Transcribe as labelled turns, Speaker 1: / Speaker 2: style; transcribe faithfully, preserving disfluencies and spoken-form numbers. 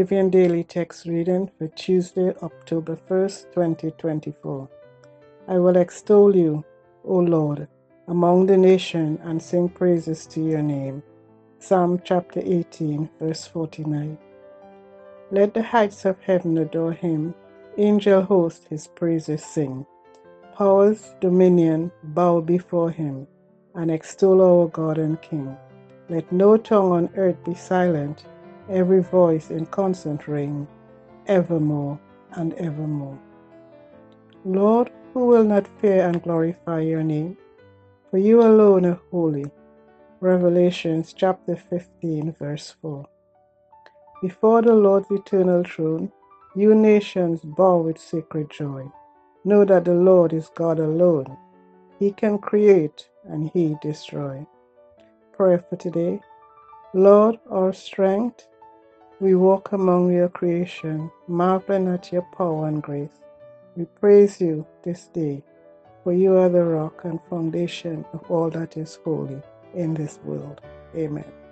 Speaker 1: Moravian Daily Text Reading for Tuesday, October first, twenty twenty-four. I will extol you, O Lord, among the nations and sing praises to your name. Psalm chapter eighteen, verse forty-nine. Let the heights of heaven adore him, angel hosts his praises sing. Powers, dominion, bow before him, and extol our God and King. Let no tongue on earth be silent, every voice in constant ring, evermore and evermore. Lord, who will not fear and glorify your name? For you alone are holy. Revelations chapter fifteen, verse four. Before the Lord's eternal throne, you nations bow with sacred joy. Know that the Lord is God alone. He can create and he destroy. Prayer for today. Lord, our strength, we walk among your creation, marveling at your power and grace. We praise you this day, for you are the rock and foundation of all that is holy in this world. Amen.